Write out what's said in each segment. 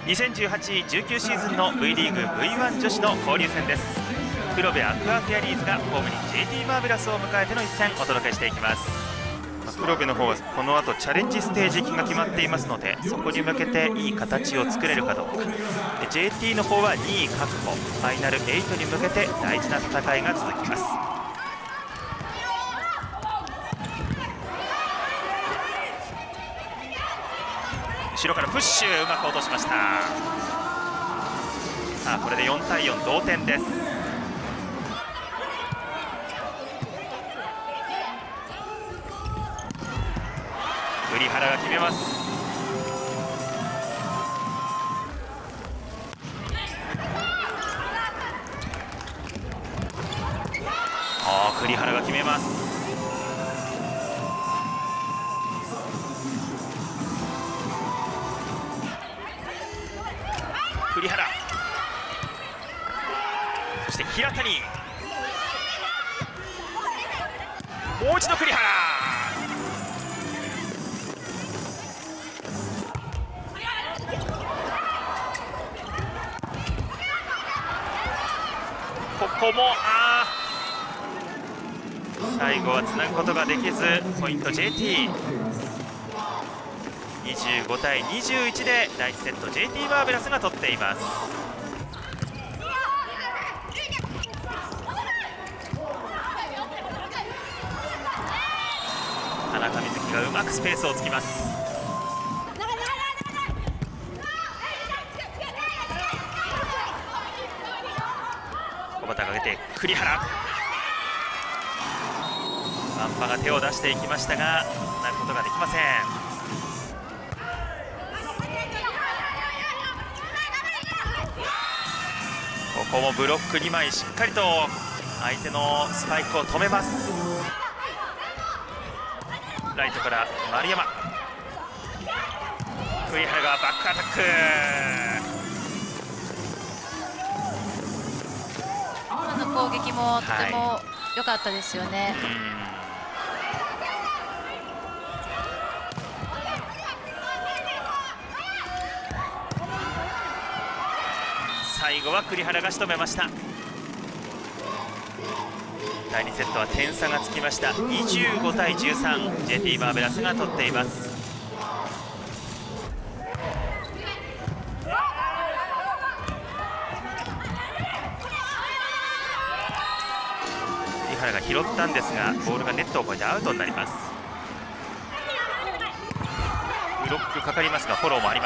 2018-19シーズンの V リーグ V1 女子の交流戦です。黒部アクアフェアリーズがホームに JT マーベラスを迎えての一戦お届けしていきます。黒部の方はこの後チャレンジステージ行きが決まっていますので、そこに向けていい形を作れるかどうか。JT の方は2位確保、ファイナル8に向けて大事な戦いが続きます。後ろからプッシュ、うまく落としました。さあこれで4対4同点です。栗原が決めます。栗原が決めます。栗原、そして平谷、もう一度栗原、ここも最後はつなぐことができず、ポイント JT。25対21で第1セット JT マーベラスが取っています。田中瑞希がうまくスペースをつきます。小畑が上げて栗原、ワンパが手を出していきましたがつなぐことができません。ここもブロック2枚しっかりと相手のスパイクを止めます。ライトから丸山、栗原がバックアタック。 今の攻撃もとても良かったですよね。 最後は栗原が仕留めました。第2セットは点差がつきました。25対13、 JT マーベラスが取っています。栗原が拾ったんですがボールがネットを越えてアウトになります。ブロックかかりますがフォローもあります。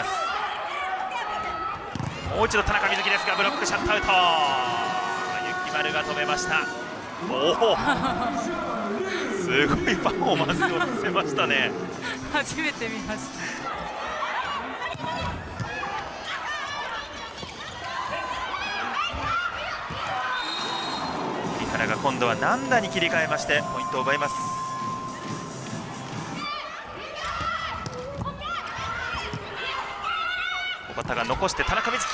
もう一度田中瑞希ですがブロックシャットアウト。雪丸が止めました。おおすごいパフォーマンスを見せましたね。 初めて見ました。 栗原が今度は難打に切り替えましてポイントを奪います。小畑が残して田中瑞希、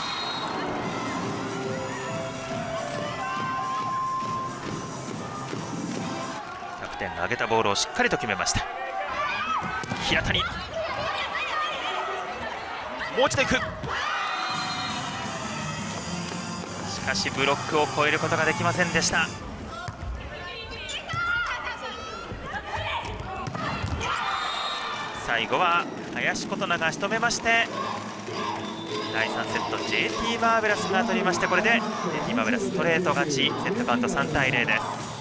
キャプテンが上げたボールをしっかりと決めました。平谷、もう一度いく。しかしブロックを越えることができませんでした。最後は林琴奈が仕留めまして第3セット JT マーベラスが取りまして、これで JT マーベラスストレート勝ち。セットカウント3対0です。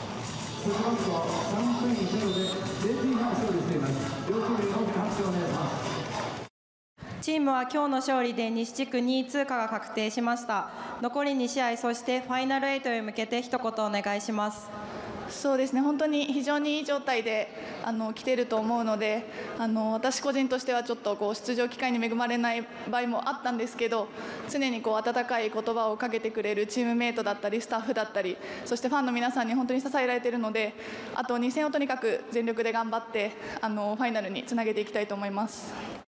チームは今日の勝利で西地区2位通過が確定しました。残り2試合、そしてファイナル8へ向けて一言お願いします。 そうですね、本当に非常にいい状態で来ていると思うので、私個人としてはちょっと出場機会に恵まれない場合もあったんですけど、常に温かい言葉をかけてくれるチームメイトだったりスタッフだったり、そしてファンの皆さんに本当に支えられているので、あと2戦をとにかく全力で頑張ってファイナルにつなげていきたいと思います。